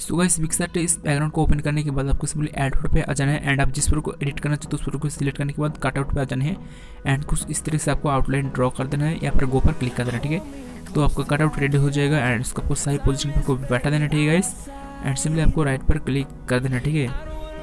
सो guys PicsArt इस background को open करने के बाद आपको सिंपली ऐड फोटो पे आ जाना है एंड आप जिस फोटो को एडिट करना चाहते हो उस फोटो को सिलेक्ट करने के बाद कट आउट पे आ जाना है एंड कुछ इस तरह से आपको आउटलाइन ड्रॉ कर देना है, यहाँ पर गो पर क्लिक कर देना है, ठीक है। तो आपका कट आउट रेडी हो जाएगा एंड उसको आपको सही पोजीशन पर को बैठा देना, ठीक है गाइस। एंड सिंपली आपको राइट पर क्लिक कर देना, ठीक है।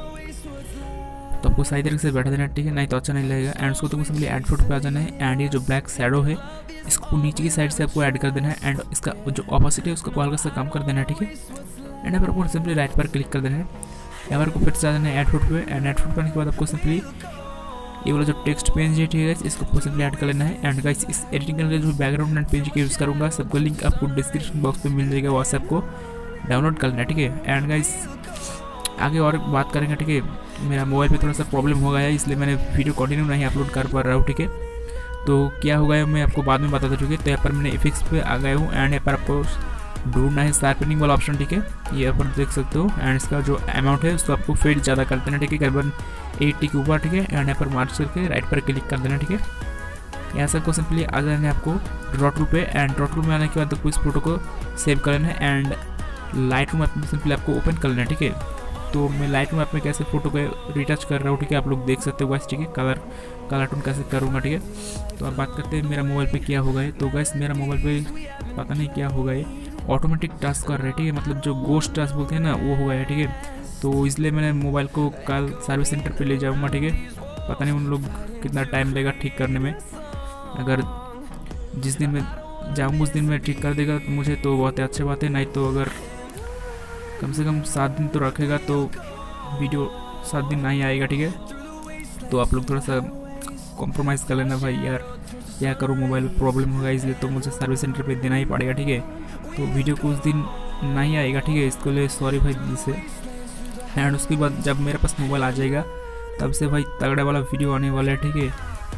तो आपको सही तरीके से बैठा देना, ठीक है, नहीं तो अच्छा नहीं लगेगा। एंड उसको तो सिंपली ऐड फोटो पे आ जाना है एंड ये जो ब्लैक शैडो है इसको नीचे की साइड से आपको ऐड कर देना है एंड इसका जो ऑपोजिट है उसको हल्का सा कम कर देना है, ठीक है। एंड यहाँ पर आपको सिंपली राइट पर क्लिक कर देना है, यहाँ पर फिर से आ जाना है ऐड फोटो पे एंड ऐड फोटो करने के बाद आपको सिंपली ये वाला जो टेक्स्ट पेज है, ठीक है, इसको आपको सिंपली ऐड कर लेना है। एंड गाइस इस एडिटिंग के लिए जो बैकग्राउंड एंड पेज का यूज़ करूँगा सबका लिंक आपको डिस्क्रिप्शन बॉक्स में मिल जाएगा, व्हाट्सएप को डाउनलोड कर लेना, ठीक है। एंड गाइस आगे और बात करेंगे, ठीक है। मेरा मोबाइल पे थोड़ा सा प्रॉब्लम हो गया है इसलिए मैंने वीडियो कंटिन्यू नहीं अपलोड कर पा रहा हूँ, ठीक है। तो क्या हो गया मैं आपको बाद में बताता, ठीक है। तो यहाँ पर मैंने इफेक्ट्स पे आ गया हूँ एंड यहाँ पर आपको ढूंढना है शार्पनिंग वाला ऑप्शन, ठीक है, ये आप देख सकते हो। एंड इसका जो अमाउंट है उसको आपको फेड ज़्यादा कर देना, ठीक है, करीबन 80 के ऊपर, ठीक है। एंड यहाँ पर मार्च करके राइट पर क्लिक कर देना, ठीक है। यहाँ से आपको सिंपली आ जाना है आपको ड्रॉ टूल पे एंड ड्रॉ टूल में आने के बाद आपको इस फोटो को सेव कर लेना है एंड लाइट रूम ऐप में सिंपली आपको ओपन कर लेना है, ठीक है। तो मैं लाइट रूम ऐप में कैसे फोटो को रिटच कर रहा हूँ, ठीक है, आप लोग देख सकते हो गाइस, ठीक है। कलर टून कैसे करूँगा, ठीक है। तो आप बात करते हैं मेरा मोबाइल पे क्या होगा है। तो गाइस मेरा मोबाइल पे पता नहीं क्या होगा है, ऑटोमेटिक टास्क कर रहा है, ठीक है, मतलब जो गोस्ट टास्क बोलते हैं ना वो हो गया है, ठीक है। तो इसलिए मैंने मोबाइल को कल सर्विस सेंटर पे ले जाऊंगा, ठीक है। पता नहीं उन लोग कितना टाइम लेगा ठीक करने में, अगर जिस दिन मैं जाऊँगा उस दिन में ठीक कर देगा तो मुझे तो बहुत अच्छी बात है, नहीं तो अगर कम से कम 7 दिन तो रखेगा तो वीडियो 7 दिन नहीं आएगा, ठीक है। तो आप लोग थोड़ा सा कॉम्प्रोमाइज़ कर लेना भाई, यार क्या करूँ मोबाइल में प्रॉब्लम होगा इसलिए तो मुझे सर्विस सेंटर पे देना ही पड़ेगा, ठीक है। तो वीडियो कुछ दिन नहीं आएगा, ठीक है, इसके लिए सॉरी भाई दिल से। एंड उसके बाद जब मेरे पास मोबाइल आ जाएगा तब से भाई तगड़ा वाला वीडियो आने वाला है, ठीक है।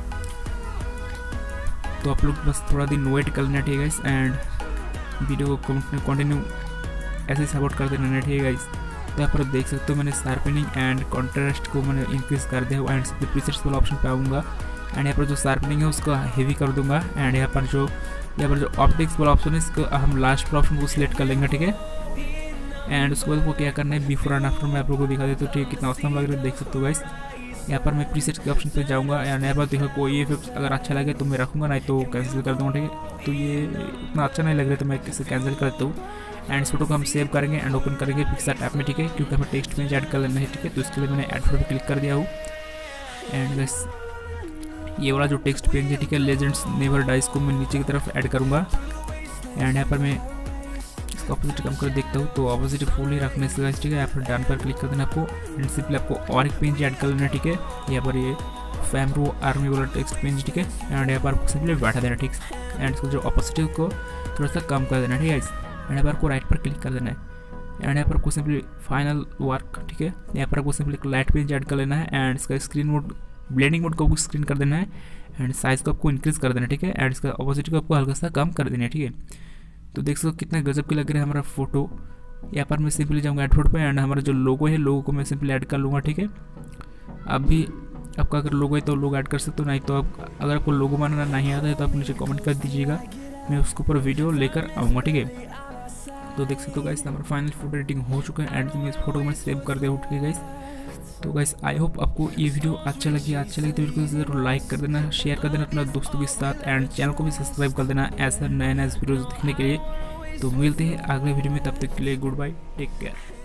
तो आप लोग बस थोड़ा दिन वेट कर लेना, ठीक है गाइस। एंड वीडियो को कंटिन्यू ऐसे सपोर्ट कर देना, ठीक है गाइस। तो यहाँ पर देख सकते हो मैंने शार्पनिंग एंड कॉन्ट्रास्ट को मैंने इंक्रीज कर दिया एंड सिंपली प्रीसेट्स वाला ऑप्शन पे आऊँगा एंड यहाँ पर जो शार्पनिंग है उसको हेवी कर दूंगा एंड यहाँ पर जो ऑप्टिक्स वाला ऑप्शन है इसको हम लास्ट ऑप्शन को सिलेक्ट कर लेंगे, ठीक है। एंड उसके बाद वो क्या करना है बिफोर एंड आफ्टर में आप लोगों को दिखा देता हूँ, ठीक है, कितना औसम लग रहा है देख सकते हो गाइस। यहाँ पर मैं प्रीसेट के ऑप्शन पे जाऊँगा एंड यहाँ पर देखो कोई इफेक्ट अगर अच्छा लगे तो मैं रखूँगा, नहीं तो कैंसिल कर दूँगा, ठीक है। तो ये इतना अच्छा नहीं लग रहा तो मैं इसे कैंसिल कर देता हूँ एंड इस फोटो को हम सेव करेंगे एंड ओपन करेंगे पिक्सार्ट ऐप में, ठीक है, क्योंकि हमें टेक्स्ट पेज ऐड कर लेना है, ठीक है। तो इसके लिए मैंने ऐड फोटो पे क्लिक कर दिया हूँ एंड बस ये वाला जो टेक्स्ट पेज है, ठीक है, लेजेंड्स नेवर डाइज को मैं नीचे की तरफ ऐड करूँगा एंड यहाँ पर मैं इसका ऑपोजिट कम कर देखता हूँ। तो ऑपोजिट फुल ही रखने से, ठीक है, यहाँ पर डन पर क्लिक कर देना आपको एंड सिंपली आपको और एक पेज ऐड कर लेना, ठीक है। यहाँ पर ये फैम्ब्रू आर्मी वाला टेक्स्ट पेज, ठीक है, एंड यहाँ पर सिंपली बैठा देना, ठीक है। एंड इसको जो ऑपोजिट को थोड़ा सा कम कर देना, ठीक है। एंड यहाँ पर आपको राइट पर क्लिक कर देना है एंड यहाँ पर आपको सिंपली फाइनल वर्क, ठीक है, यहाँ पर आपको सिंपली लाइट पेज ऐड कर लेना है एंड इसका स्क्रीन मोड ब्लेंडिंग मोड को आपको स्क्रीन कर देना है एंड साइज़ को आपको इंक्रीज़ कर देना है, ठीक है। एंड इसका ऑपोजिट को आपको हल्का सा कम कर देना है, ठीक है। तो देख सकते हो कितना गजब की लग रहा है हमारा फोटो। यहाँ पर मैं सिंपली जाऊँगा ऐड फोटो पे एंड हमारा जो लोगो है लोगो को मैं सिंपली ऐड कर लूँगा, ठीक है। अब भी आपका अगर लोगो है तो लोगो ऐड कर सकते हो, नहीं तो आप अगर आपको लोगो बनाना नहीं आता है तो आप नीचे कमेंट कर दीजिएगा, मैं उसके ऊपर वीडियो लेकर आऊँगा, ठीक है। तो देख सकते हो गाइस हमारा फाइनल फोटो एडिटिंग हो चुका है एंड मैं इस फोटो को मैं सेव कर दिया, ठीक है गाइस। तो गाइस आई होप आपको ये वीडियो अच्छा लगी तो वीडियो को ज़रूर लाइक कर देना, शेयर कर देना अपने दोस्तों के साथ एंड चैनल को भी सब्सक्राइब कर देना ऐसा नए वीडियोज़ देखने के लिए। तो मिलते हैं अगले वीडियो में, तब तक के लिए गुड बाय, टेक केयर।